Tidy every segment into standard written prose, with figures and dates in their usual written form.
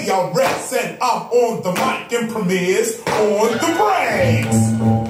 KRS and I'm on the mic and Premier's on the breaks.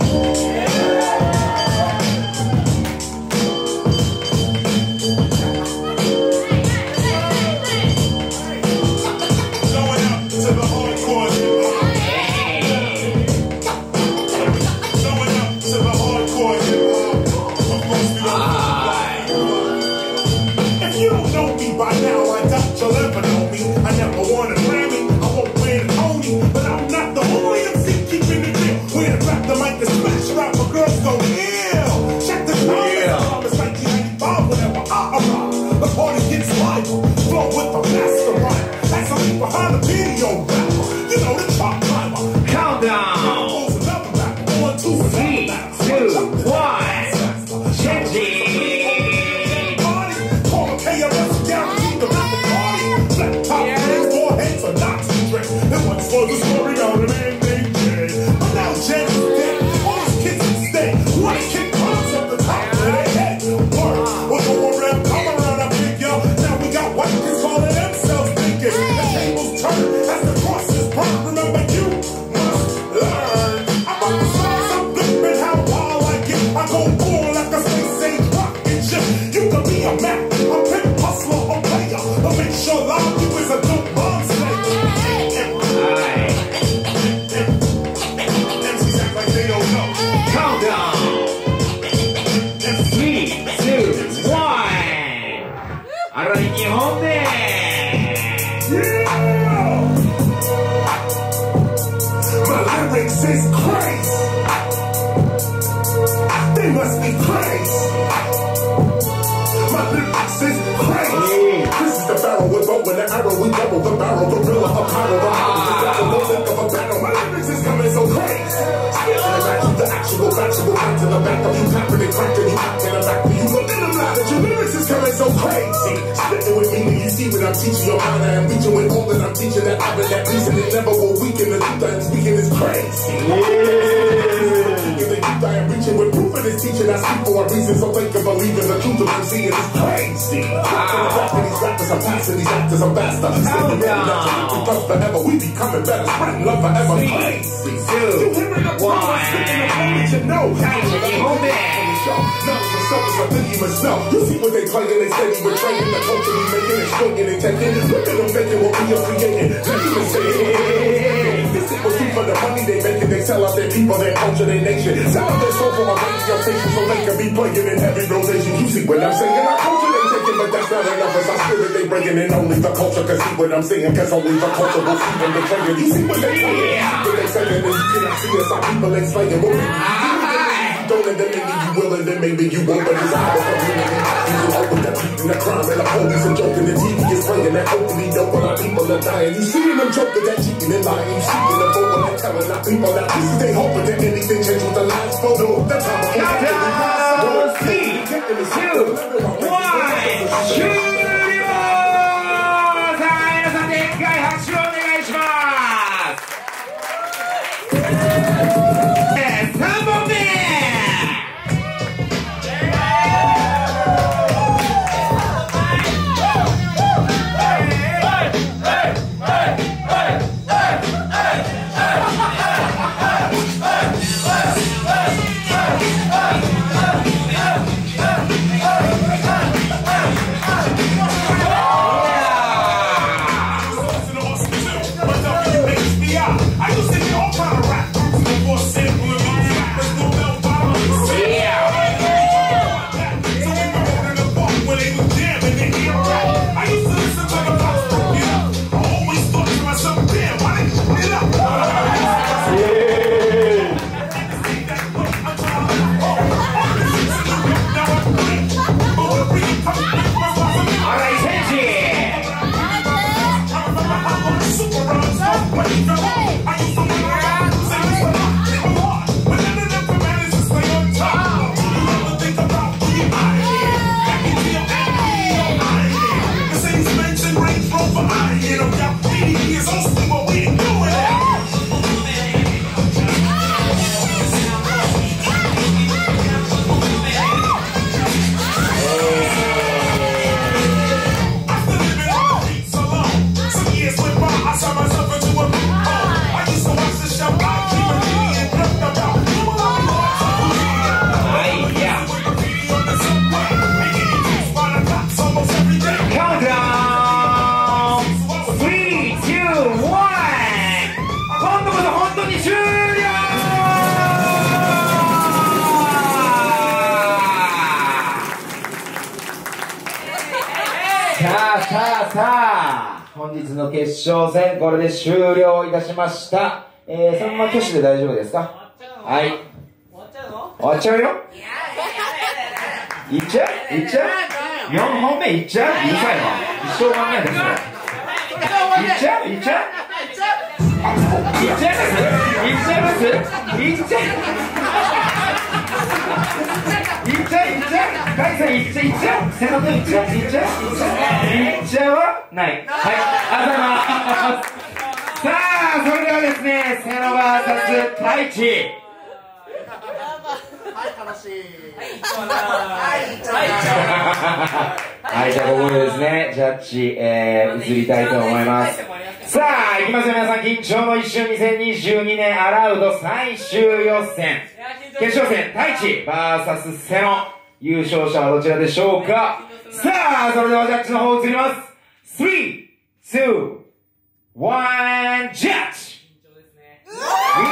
Teaching your mind and reaching with all that I'm teaching that I've been that reason it never will weaken the truth I am speaking is crazy. The youth I am reaching with proof of this teaching I speak for a reason so they can believe in the truth of I'm seeing is crazy. Rapping these rappers, I'm passing these actors, I'm faster. Sticking ready not to keep us forever. We becoming better, spreading love forever. Crazy. You hearing the one speaking the moment you know. You see what they playing, they steady betraying the culture we making, exploiting and taking. Look at them making what we are creating. Let me say this is what for the money they making. They sell out their people, their culture, their nation. Sell out their soul for a radio station so they can be playing in heavy rotation. You see what I'm saying? Our culture they taking, but that's not enough. It's our spirit they bringing in. Only the culture can see what I'm saying, cause only the culture will see them betraying. You see what they playing? What they saying, and you cannot see us. Our people explaining what we don't, and then maybe you will, and then maybe you won't, but it's our community. You open the beat and the crime and the police and joking. The TV is playing that hopefully don't while our people are dying. You seeing them joking, that cheating and lying. You seeking the vote when they're telling our people that this is they hoping that anything change with the last photo. That's how we're Summer さあ、本日の決勝戦、これで終了いたしました。そのまま挙手で大丈夫ですか？はい。終わっちゃうの？終わっちゃうよ。いっちゃう？いっちゃう？ 4 本目いっちゃう？うるさいわ。一生考えてるそれ。いっちゃう？いっちゃう？いっちゃいます？いっちゃいます？いっちゃいいっちゃガイさんいっちゃ瀬野君いっちゃいっちゃはない。はい、ありがとうございます。さあ、それではですね、瀬野 VS 太一。はい、楽しい。はい、じゃあここでですね、ジャッジ、移りたいと思います。さあ、いきますよ皆さん、緊張の一瞬2022年アラウド最終予選。決勝戦、太一 VS 瀬野。優勝者はどちらでしょうか？さあ、それではジャッジの方移ります。3、2、1、ジャッジ！